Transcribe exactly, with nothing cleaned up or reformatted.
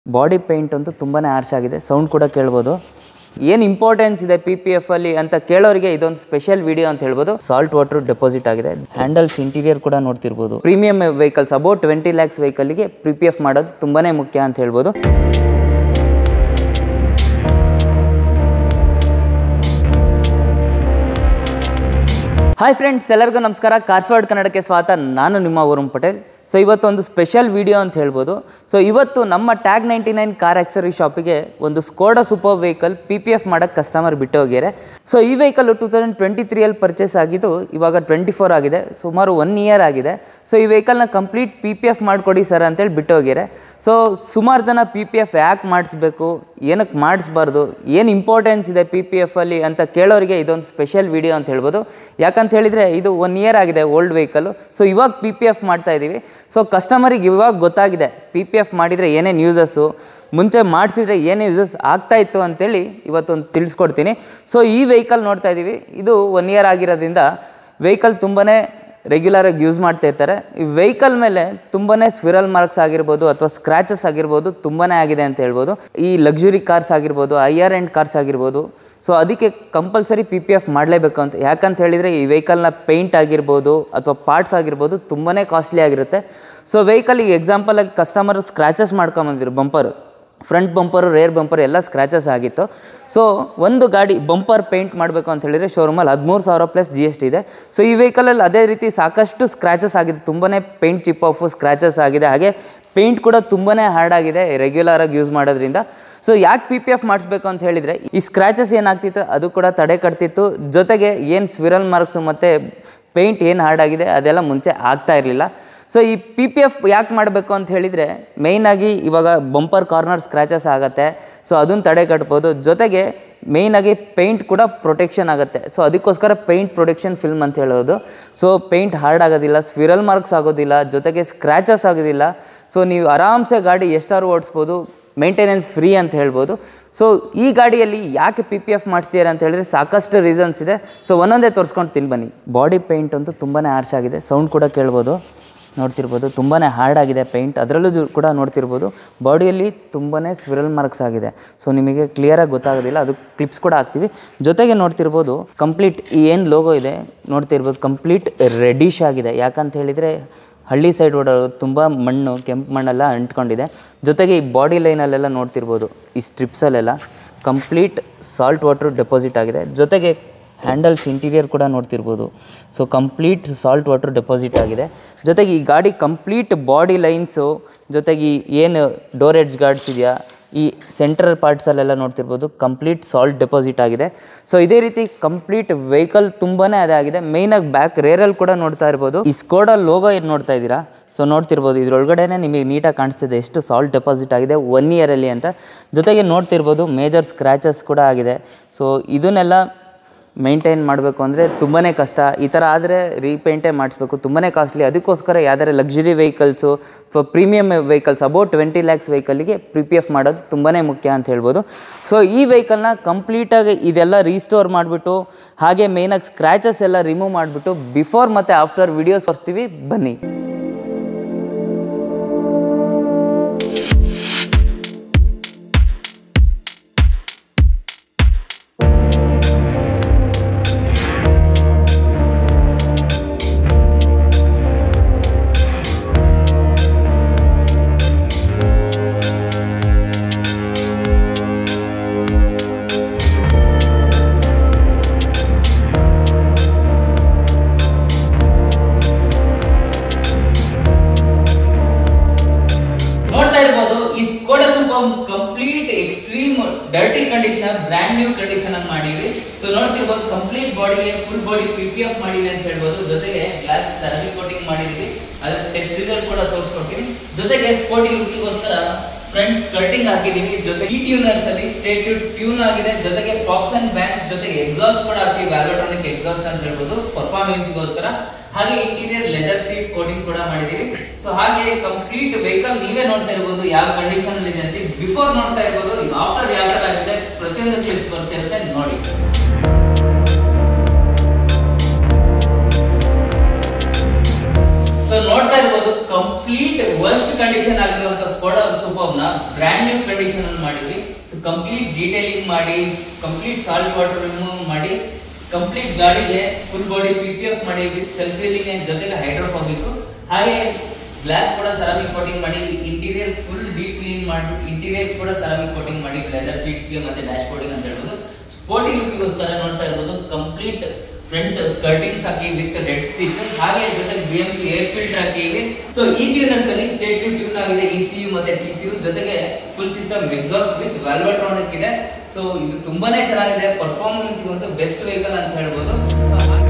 Body paint ಅಂತೂ ತುಂಬಾ ಆರ್ಶ್ ಆಗಿದೆ, ಸೌಂಡ್ ಕೂಡ ಕೇಳ್ಬೋದು. ಏನು ಇಂಪಾರ್ಟೆನ್ಸ್ ಇದೆ ಪಿ ಪಿ ಎಫ್ ಅಲ್ಲಿ ಅಂತ ಕೇಳೋರಿಗೆ ಇದೊಂದು ಸ್ಪೆಷಲ್ ವಿಡಿಯೋ ಅಂತ ಹೇಳ್ಬೋದು. ಸಾಲ್ಟ್ ವಾಟರ್ ಡೆಪಾಸಿಟ್ ಆಗಿದೆ, ಹ್ಯಾಂಡಲ್ಸ್ ಇಂಟೀರಿಯರ್ ಕೂಡ ನೋಡ್ತಿರ್ಬೋದು. Premium vehicles about twenty lakhs ವೆಹಿಕಲ್ಗೆ ಪಿ ಪಿ ಎಫ್ ಮಾಡೋದು ತುಂಬಾ ಮುಖ್ಯ ಅಂತ ಹೇಳ್ಬೋದು. ಹಾಯ್ ಫ್ರೆಂಡ್ಸ್, ಎಲ್ಲರಿಗೂ ನಮಸ್ಕಾರ. ಕಾರ್ಸ್ವಾಡ್ ಕನ್ನಡಕ್ಕೆ ಸ್ವಾಗತ. ನಾನು ನಿಮ್ಮ ವರುಣ್ ಪಟೇಲ್. ಸೊ ಇವತ್ತೊಂದು ಸ್ಪೆಷಲ್ ವಿಡಿಯೋ ಅಂತ ಹೇಳ್ಬೋದು. ಸೊ ಇವತ್ತು ನಮ್ಮ Tag ninety nine car accessory ಶಾಪಿಗೆ ಒಂದು Skoda Superb vehicle P P F ಮಾಡೋಕ್ಕೆ ಕಸ್ಟಮರ್ ಬಿಟ್ಟು ಹೋಗ್ಯಾರೆ. ಸೊ ಈ ವೆಹಿಕಲ್ ಟೂ ತೌಸಂಡ್ ಟ್ವೆಂಟಿ ತ್ರೀಯಲ್ಲಿ ಪರ್ಚೇಸ್ ಆಗಿದ್ದು ಇವಾಗ ಟ್ವೆಂಟಿ ಫೋರ್ ಆಗಿದೆ, ಸುಮಾರು ಒನ್ ಇಯರ್ ಆಗಿದೆ. ಸೊ ಈ ವೆಹಿಕಲ್ನ ಕಂಪ್ಲೀಟ್ ಪಿ ಪಿ ಎಫ್ ಮಾಡಿಕೊಡಿ ಸರ್ ಅಂತೇಳಿ ಬಿಟ್ಟು ಹೋಗ್ಯಾರೆ. ಸೊ ಸುಮಾರು ಜನ ಪಿ ಪಿ ಎಫ್ ಯಾಕೆ ಮಾಡಿಸ್ಬೇಕು, ಏನಕ್ಕೆ ಮಾಡಿಸ್ಬಾರ್ದು, ಏನು ಇಂಪಾರ್ಟೆನ್ಸ್ ಇದೆ ಪಿ ಪಿ ಎಫಲ್ಲಿ ಅಂತ ಕೇಳೋರಿಗೆ ಇದೊಂದು ಸ್ಪೆಷಲ್ ವಿಡಿಯೋ ಅಂತ ಹೇಳ್ಬೋದು. ಯಾಕಂತ ಹೇಳಿದರೆ ಇದು ಒನ್ ಇಯರ್ ಆಗಿದೆ ಓಲ್ಡ್ ವೆಹಿಕಲ್ಲು. ಸೊ ಇವಾಗ ಪಿ ಪಿ ಎಫ್ ಮಾಡ್ತಾ ಇದ್ದೀವಿ. ಸೊ ಕಸ್ಟಮರಿಗೆ ಇವಾಗ ಗೊತ್ತಾಗಿದೆ ಪಿ ಪಿ ಎಫ್ ಮಾಡಿದರೆ ಏನೇನು ಯೂಸಸ್ಸು, ಮುಂಚೆ ಮಾಡಿಸಿದ್ರೆ ಏನು ಯೂಸಸ್ ಆಗ್ತಾಯಿತ್ತು ಅಂತೇಳಿ ಇವತ್ತೊಂದು ತಿಳಿಸ್ಕೊಡ್ತೀನಿ. ಸೊ ಈ ವೆಹಿಕಲ್ ನೋಡ್ತಾ ಇದ್ದೀವಿ, ಇದು ಒನ್ ಇಯರ್ ಆಗಿರೋದ್ರಿಂದ ವೆಹಿಕಲ್ ತುಂಬಾ ರೆಗ್ಯುಲರಾಗಿ ಯೂಸ್ ಮಾಡ್ತಾ ಇರ್ತಾರೆ. ಈ ವೆಹಿಕಲ್ ಮೇಲೆ ತುಂಬಾ ಸ್ವಿರಲ್ ಮಾರ್ಕ್ಸ್ ಆಗಿರ್ಬೋದು ಅಥವಾ ಸ್ಕ್ರ್ಯಾಚಸ್ ಆಗಿರ್ಬೋದು ತುಂಬಾ ಆಗಿದೆ ಅಂತ ಹೇಳ್ಬೋದು. ಈ ಲಕ್ಸುರಿ ಕಾರ್ಸ್ ಆಗಿರ್ಬೋದು, ಹೈಯರ್ ಎಂಡ್ ಕಾರ್ಸ್ ಆಗಿರ್ಬೋದು. ಸೊ ಅದಕ್ಕೆ ಕಂಪಲ್ಸರಿ ಪಿ ಪಿ ಎಫ್ ಮಾಡಲೇಬೇಕು ಅಂತ. ಯಾಕಂತ ಹೇಳಿದರೆ ಈ ವೆಹಿಕಲ್ನ ಪೇಂಟ್ ಆಗಿರ್ಬೋದು ಅಥವಾ ಪಾರ್ಟ್ಸ್ ಆಗಿರ್ಬೋದು ತುಂಬಾ ಕಾಸ್ಟ್ಲಿ ಆಗಿರುತ್ತೆ. ಸೊ ವೆಹಿಕಲಿಗೆ ಎಕ್ಸಾಂಪಲಾಗಿ ಕಸ್ಟಮರ್ ಸ್ಕ್ರ್ಯಾಚಸ್ ಮಾಡ್ಕೊಂಬಂದಿರು, bumper, front bumper, rear bumper ಎಲ್ಲ ಸ್ಕ್ರ್ಯಾಚಸ್ ಆಗಿತ್ತು. ಸೊ ಒಂದು ಗಾಡಿ ಬಂಪರ್ ಪೇಂಟ್ ಮಾಡಬೇಕು ಅಂತ ಹೇಳಿದರೆ ಶೋರೂಮಲ್ಲಿ ಹದಿಮೂರು ಸಾವಿರ ಪ್ಲಸ್ ಜಿ ಎಸ್ ಟಿ ಇದೆ. ಸೊ ಈ ವೆಹಿಕಲಲ್ಲಿ ಅದೇ ರೀತಿ ಸಾಕಷ್ಟು ಸ್ಕ್ರ್ಯಾಚಸ್ ಆಗಿದೆ, ತುಂಬಾ ಪೇಂಟ್ ಚಿಪ್ ಆಫು ಸ್ಕ್ರ್ಯಾಚಸ್ ಆಗಿದೆ. ಹಾಗೆ ಪೇಂಟ್ ಕೂಡ ತುಂಬಾ ಹಾರ್ಡ್ ಆಗಿದೆ ರೆಗ್ಯುಲರಾಗಿ ಯೂಸ್ ಮಾಡೋದ್ರಿಂದ. ಸೊ ಯಾಕೆ ಪಿ ಪಿ ಎಫ್ ಮಾಡಿಸ್ಬೇಕು ಅಂತ ಹೇಳಿದರೆ ಈ ಸ್ಕ್ರ್ಯಾಚಸ್ ಏನಾಗ್ತಿತ್ತು ಅದು ಕೂಡ ತಡೆ ಕಟ್ತಿತ್ತು. ಜೊತೆಗೆ ಏನು ಸ್ವಿರಲ್ ಮಾರ್ಕ್ಸು ಮತ್ತು ಪೇಂಟ್ ಏನು ಹಾರ್ಡ್ ಆಗಿದೆ ಅದೆಲ್ಲ ಮುಂಚೆ ಆಗ್ತಾ ಇರಲಿಲ್ಲ. ಸೊ ಈ ಪಿ ಪಿ ಎಫ್ ಯಾಕೆ ಮಾಡಬೇಕು ಅಂತ ಹೇಳಿದರೆ ಮೇಯ್ನಾಗಿ ಇವಾಗ ಬಂಪರ್ ಕಾರ್ನರ್ ಸ್ಕ್ರ್ಯಾಚಸ್ ಆಗುತ್ತೆ. ಸೊ ಅದನ್ನು ತಡೆ ಕಟ್ಬೋದು. ಜೊತೆಗೆ ಮೇಯ್ನಾಗಿ ಪೇಂಟ್ ಕೂಡ ಪ್ರೊಟೆಕ್ಷನ್ ಆಗುತ್ತೆ. ಸೊ ಅದಕ್ಕೋಸ್ಕರ ಪೇಂಟ್ ಪ್ರೊಟೆಕ್ಷನ್ ಫಿಲ್ಮ್ ಅಂತ ಹೇಳೋದು. ಸೊ ಪೇಂಟ್ ಹಾರ್ಡ್ ಆಗೋದಿಲ್ಲ, ಸ್ವಿರಲ್ ಮಾರ್ಕ್ಸ್ ಆಗೋದಿಲ್ಲ, ಜೊತೆಗೆ ಸ್ಕ್ರ್ಯಾಚಸ್ ಆಗೋದಿಲ್ಲ. ಸೊ ನೀವು ಆರಾಮ್ಸೆ ಗಾಡಿ ಎಷ್ಟಾದ್ರು ಓಡಿಸ್ಬೋದು, ಮೇಂಟೆನೆನ್ಸ್ ಫ್ರೀ ಅಂತ ಹೇಳ್ಬೋದು. ಸೊ ಈ ಗಾಡಿಯಲ್ಲಿ ಯಾಕೆ ಪಿ ಪಿ ಎಫ್ ಮಾಡಿಸ್ತೀರ ಅಂತ ಹೇಳಿದ್ರೆ ಸಾಕಷ್ಟು ರೀಸನ್ಸ್ ಇದೆ. ಸೊ ಒಂದೊಂದೇ ತೋರಿಸ್ಕೊಂಡು ತಿನ್ ಬನ್ನಿ. ಬಾಡಿ ಪೇಂಟ್ ಅಂತೂ ತುಂಬಾ ಆರ್ಶ್ ಆಗಿದೆ, ಸೌಂಡ್ ಕೂಡ ಕೇಳ್ಬೋದು, ನೋಡ್ತಿರ್ಬೋದು. ತುಂಬಾ ಹಾರ್ಡ್ ಆಗಿದೆ ಪೇಂಟ್, ಅದರಲ್ಲೂ ಕೂಡ ನೋಡ್ತಿರ್ಬೋದು ಬಾಡಿಯಲ್ಲಿ ತುಂಬಾ ಸ್ವಿರಲ್ ಮಾರ್ಕ್ಸ್ ಆಗಿದೆ. ಸೊ ನಿಮಗೆ ಕ್ಲಿಯರಾಗಿ ಗೊತ್ತಾಗೋದಿಲ್ಲ, ಅದು ಕ್ಲಿಪ್ಸ್ ಕೂಡ ಹಾಕ್ತೀವಿ. ಜೊತೆಗೆ ನೋಡ್ತಿರ್ಬೋದು ಕಂಪ್ಲೀಟ್ ಈ ಏನು ಲೋಗೋ ಇದೆ ನೋಡ್ತಿರ್ಬೋದು ಕಂಪ್ಲೀಟ್ ರೆಡಿಶ್ ಆಗಿದೆ. ಯಾಕಂತ ಹೇಳಿದರೆ ಹಳ್ಳಿ ಸೈಡ್ ಓಡೋದು ತುಂಬ ಮಣ್ಣು, ಕೆಂಪು ಮಣ್ಣೆಲ್ಲ ಅಂಟ್ಕೊಂಡಿದೆ. ಜೊತೆಗೆ ಈ ಬಾಡಿ ಲೈನಲ್ಲೆಲ್ಲ ನೋಡ್ತಿರ್ಬೋದು ಈ ಸ್ಟ್ರಿಪ್ಸಲ್ಲೆಲ್ಲ ಕಂಪ್ಲೀಟ್ ಸಾಲ್ಟ್ ವಾಟರ್ ಡೆಪಾಸಿಟ್ ಆಗಿದೆ. ಜೊತೆಗೆ ಹ್ಯಾಂಡಲ್ಸ್ ಇಂಟೀರಿಯರ್ ಕೂಡ ನೋಡ್ತಿರ್ಬೋದು. So complete salt water deposit ಆಗಿದೆ. ಜೊತೆಗೆ ಈ ಗಾಡಿ ಕಂಪ್ಲೀಟ್ ಬಾಡಿ ಲೈನ್ಸು, ಜೊತೆಗೆ ಏನು ಡೋರ್ ಎಡ್ಜ್ ಗಾರ್ಡ್ಸ್ ಇದೆಯಾ, ಈ ಸೆಂಟ್ರಲ್ ಪಾರ್ಟ್ಸಲ್ಲೆಲ್ಲ ನೋಡ್ತಿರ್ಬೋದು ಕಂಪ್ಲೀಟ್ ಸಾಲ್ಟ್ ಡೆಪಾಸಿಟ್ ಆಗಿದೆ. ಸೊ ಇದೇ ರೀತಿ ಕಂಪ್ಲೀಟ್ ವೆಹಿಕಲ್ ತುಂಬಾ ಅದಾಗಿದೆ. ಮೇಯ್ನಾಗಿ ಬ್ಯಾಕ್ ರೇರಲ್ಲಿ ಕೂಡ ನೋಡ್ತಾ ಇರ್ಬೋದು ಈ ಸ್ಕೋಡಾ ಲೋಗೋ ಏನು ನೋಡ್ತಾ ಇದ್ದೀರಾ. ಸೊ ನೋಡ್ತಿರ್ಬೋದು ಇದ್ರೊಳಗಡೆನೇ ನಿಮಗೆ ನೀಟಾಗಿ ಕಾಣಿಸ್ತಿದೆ ಎಷ್ಟು ಸಾಲ್ಟ್ ಡೆಪಾಸಿಟ್ ಆಗಿದೆ ಒನ್ ಇಯರಲ್ಲಿ ಅಂತ. ಜೊತೆಗೆ ನೋಡ್ತಿರ್ಬೋದು ಮೇಜರ್ ಸ್ಕ್ರ್ಯಾಚಸ್ ಕೂಡ ಆಗಿದೆ. ಸೊ ಇದನ್ನೆಲ್ಲ ಮೇಂಟೈನ್ ಮಾಡಬೇಕು ಅಂದರೆ ತುಂಬಾ ಕಷ್ಟ. ಈ ಥರ ಆದರೆ ರೀಪೇಂಟೇ ಮಾಡಿಸ್ಬೇಕು, ತುಂಬಾ ಕಾಸ್ಟ್ಲಿ. ಅದಕ್ಕೋಸ್ಕರ ಯಾವ್ದಾರು ಲಕ್ಸುರಿ ವೆಹಿಕಲ್ಸು ಅಥವಾ premium vehicles about twenty lakhs ವೆಹಿಕಲ್ಗೆ ಪಿ ಪಿ ಎಫ್ ಮಾಡೋದು ತುಂಬಾ ಮುಖ್ಯ ಅಂತ ಹೇಳ್ಬೋದು. ಸೊ ಈ ವೆಹಿಕಲ್ನ ಕಂಪ್ಲೀಟಾಗಿ ಇದೆಲ್ಲ ರೀಸ್ಟೋರ್ ಮಾಡಿಬಿಟ್ಟು ಹಾಗೆ ಮೇಯ್ನಾಗಿ ಸ್ಕ್ರ್ಯಾಚಸ್ ಎಲ್ಲ ರಿಮೂವ್ ಮಾಡಿಬಿಟ್ಟು ಬಿಫೋರ್ ಮತ್ತು ಆಫ್ಟರ್ ವಿಡಿಯೋಸ್ ತೋರಿಸ್ತೀವಿ, ಬನ್ನಿ. Complete extreme dirty condition brand new condition ಅನ್ನು ಮಾಡಿವಿ. ಸೊ ನೋಡ್ತಿರ್ಬೋದು ಕಂಪ್ಲೀಟ್ ಬಾಡಿಗೆ full body P P F ಮಾಡಿದೆ ಅಂತ ಹೇಳ್ಬೋದು. ಜೊತೆಗೆ ಗ್ಲಾಸ್ ಸರ್ವಿಸ್ ಕೋಟಿಂಗ್ ಮಾಡಿದೀವಿ, ಅದ್ರ ಟೆಸ್ಟ್ ರಿಸಲ್ಟ್ ಕೂಡ ತೋರಿಸ್ಕೊಡ್ತೀನಿ. ಜೊತೆಗೆ ಸ್ಪೋರ್ಟಿ ಲುಕ್ಗೋಸ್ಕರ ಫ್ರಂಟ್ ಸ್ಕರ್ಟಿಂಗ್ ಹಾಕಿದೀವಿ. ಜೊತೆಗೆ ಈ ಟ್ಯೂನರ್ಸ್ ಅಲ್ಲಿ ಸ್ಟೇಟ್ ಟ್ಯೂನ್ ಆಗಿದೆ. ಜೊತೆಗೆ ಪಾಪ್ಸ್ ಅಂಡ್ ಬ್ಯಾಂಕ್ಸ್ ಜೊತೆಗೆ ಎಕ್ಸಾಸ್ಟ್ ಕೂಡ ಹಾಕಿ ವ್ಯಾಲ್ವೆಟ್ರಾನಿಕ್ ಎಕ್ಸಾಸ್ಟ್ ಅಂತ ಹೇಳ್ಬೋದು ಪರ್ಫಾರ್ಮೆನ್ಸ್ಗೋಸ್ಕರ. ಹಾಗೆ ಇಂಟೀರಿಯರ್ ಲೆದರ್ ಸೀಟ್ ಕೋಟಿಂಗ್ ಕೂಡ ಮಾಡಿದೀವಿ. ಸೊ ಹಾಗೆ ಕಂಪ್ಲೀಟ್ ವೆಹಿಕಲ್ ನೀವೇ ನೋಡ್ತಾ ಇರ್ಬೋದು ಯಾವ ಕಂಡೀಷನ್ ಅಲ್ಲಿ ಇದೆ ಅಂತ. ಬಿಫೋರ್ ನೋಡ್ತಾ ಇರ್ಬೋದು, ಈಗ ಆಫ್ಟರ್ ಯಾವ ತರ ಆಗಿದೆ ಪ್ರತಿಯೊಂದು ಕ್ಲಿಪ್ ಬರ್ತಿರುತ್ತೆ ನೋಡಿ. ಸೊ ನೋಡ್ತಾ ಇರ್ಬೋದು ಕಂಪ್ಲೀಟ್ ವರ್ಸ್ಟ್ ಕಂಡೀಷನ್ ಆಗಿರುವಂತ ಸ್ಕೋಡಾ ಸೂಪರ್ನ ಬ್ರ್ಯಾಂಡ್ ನ್ಯೂ ಕಂಡೀಷನ್ ಅಲ್ಲಿ ಮಾಡಿದ್ವಿ. ಸೊ ಕಂಪ್ಲೀಟ್ ಡೀಟೇಲಿಂಗ್ ಮಾಡಿ, ಕಂಪ್ಲೀಟ್ ಸಾಲ್ಟ್ ವಾಟರ್ ರಿಮೂವ್ ಮಾಡಿ, ಕಂಪ್ಲೀಟ್ ಗಾಡಿಗೆ full body P P F ಮಾಡಿ ವಿತ್ ಸೆಲ್ಫ್ ಸೀಲಿಂಗ್ ಜೊತೆಗೆ ಹೈಡ್ರೋಫೋಬಿಕ್, ಹಾಗೆ ಗ್ಲಾಸ್ ಕೂಡ ಸೆರಾಮಿಕ್ ಕೋಟಿಂಗ್ ಮಾಡಿ, ಇಂಟೀರಿಯರ್ ಫುಲ್ ಡೀಪ್ ಕ್ಲೀನ್ ಮಾಡಿಬಿಟ್ಟು ಇಂಟೀರಿಯರ್ ಕೂಡ ಸೆರಾಮಿಕ್ ಕೋಟಿಂಗ್ ಮಾಡಿ, ಲೆದರ್ ಸೀಟ್ಸ್ಗೆ ಮತ್ತೆ ಡ್ಯಾಶ್ ಬೋರ್ಡಿಗೆ ಅಂತ ಹೇಳ್ಬೋದು. ಸ್ಪೋರ್ಟಿ ಲುಕ್ಗೋಸ್ಕರ ನೋಡ್ತಾ ಇರ್ಬೋದು ಕಂಪ್ಲೀಟ್ ಫ್ರಂಟ್ ಸ್ಕರ್ಟಿಂಗ್ಸ್ ಹಾಕಿ ವಿತ್ ರೆಡ್ ಸ್ಟಿಚ್, ಹಾಗೆ ಜೊತೆಗೆ B M C air filter ಹಾಕಿವಿ. ಸೊ ಇಂಟೀರಿಯರ್ಸ್ ಅಲ್ಲಿ ಸ್ಟೇಟ್ ಟು ಟ್ಯೂನ್ ಆಗಿದೆ ಇ ಸಿ ಯು ಮತ್ತೆ ಟಿ ಸಿ ಯು, ಜೊತೆಗೆ full system exhaust with valvetronic ಇದೆ. ಸೊ ಇದು ತುಂಬಾನೇ ಚೆನ್ನಾಗಿದೆ, ಪರ್ಫಾರ್ಮೆನ್ಸ್ ಅಂತೂ ಬೆಸ್ಟ್ ವೆಹಿಕಲ್ ಅಂತ ಹೇಳ್ಬೋದು.